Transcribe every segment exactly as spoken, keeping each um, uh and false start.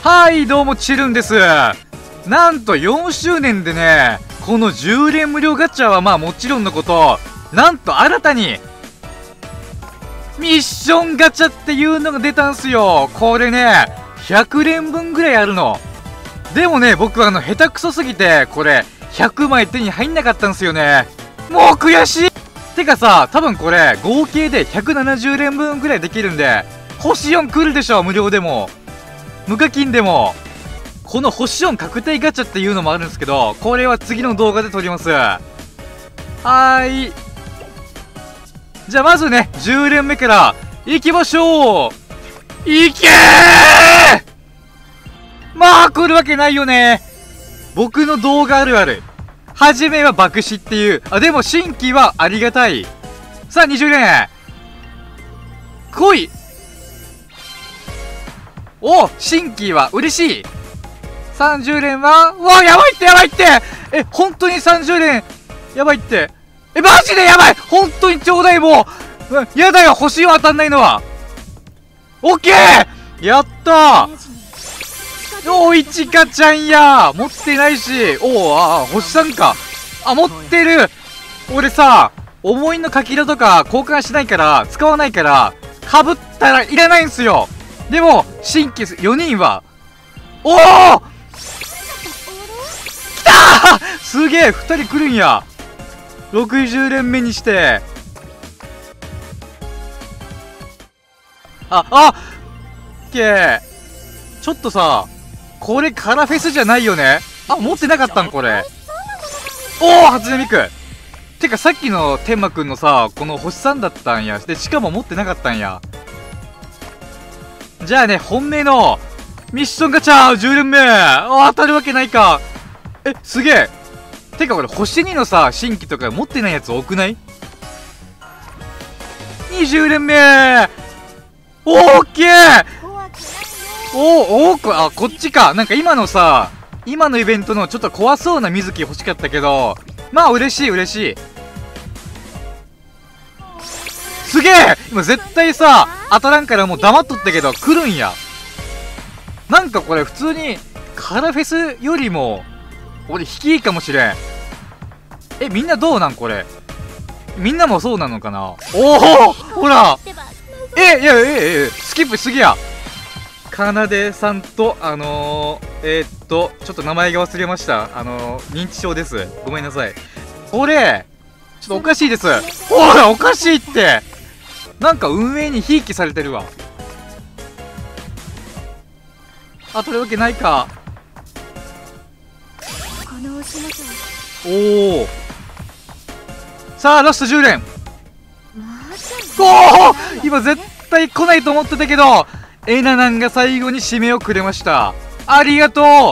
はい、どうもチルンです。なんとよんしゅうねんでね、このじゅうれん無料ガチャはまあもちろんのこと、なんと新たにミッションガチャっていうのが出たんすよ。これね、ひゃくれんぶんぐらいあるの。でもね、僕はあの下手くそすぎてこれひゃくまい手に入んなかったんすよね。もう悔しい。てかさ、多分これ合計でひゃくななじゅうれんぶんぐらいできるんで、星よん来るでしょ。無料でも無課金でも。この星よん確定ガチャっていうのもあるんですけど、これは次の動画で撮ります。はーい。じゃあまずね、じゅうれんめからいきましょう。いけー。まあ来るわけないよね。僕の動画あるある。はじめは爆死っていう。あ、でも新規はありがたい。さあにじゅうれん来い。お、新規は嬉しい。さんじゅうれんは、うわ、やばいってやばいって。え、本当にさんじゅうれんやばいって。え、マジでやばい。本当にちょうだい。もう、うやだよ、星を当たんないのは。オッケー。やったー。おー、いちかちゃんや。持ってないし。おー、あー、星さんか。あ、持ってる。俺さ、思いのかきらとか交換しないから、使わないから、かぶったらいらないんすよ。でも、新規よにんは、おお、きたー。すげえ、ふたり来るんや。ろくじゅうれんめにして。あ、あっけー。ちょっとさ、これカラフェスじゃないよね。あ、持ってなかったんこれ。おお、初音ミク。てかさっきの天馬くんのさ、この星さんだったんや。で、しかも持ってなかったんや。じゃあね、本命のミッションガチャじゅうれんめ。あ、当たるわけないか。え、すげえ。てかこれ星にのさ、新規とか持ってないやつ多くない？ にじゅう 連目。オーケー。おお、こあこっちか。なんか今のさ、今のイベントのちょっと怖そうな水木欲しかったけど、まあ嬉しい嬉しい。すげえ。今絶対さ当たらんからもう黙っとったけど来るんや。なんかこれ普通にカラフェスよりも俺引きいいかもしれん。え、みんなどうなんこれ。みんなもそうなのかな。おお、ほら。え、いや、え、え、スキップしすぎや。かなでさんとあのー、えー、っとちょっと名前が忘れました。あのー、認知症です。ごめんなさい。これちょっとおかしいです。ほらおかしいって。なんか運営にひいきされてるわ。あ、取るわけないか。おお、さあラストじゅう連。おお、今絶対来ないと思ってたけどエナナンが最後に締めをくれました。ありがと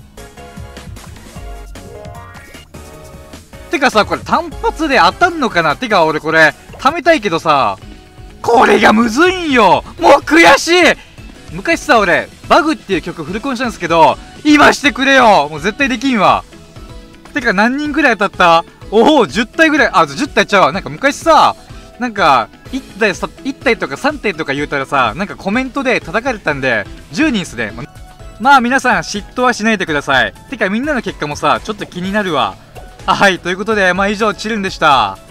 う。てかさ、これ単発で当たんのかな。てか俺これ貯めたいけどさ、これがむずいんよ。もう悔しい。昔さ俺バグっていう曲フルコンしたんですけど、今してくれよ。もう絶対できんわ。てか何人ぐらい当たった。おお、じゅったいぐらい。あ、じゅったいちゃうわ。なんか昔さ、なんかいち体さいち体とかさん体とか言うたらさ、なんかコメントで叩かれたんでじゅうにんっすね。まあ皆さん嫉妬はしないでください。てかみんなの結果もさちょっと気になるわ。はい、ということでまあ以上チルンでした。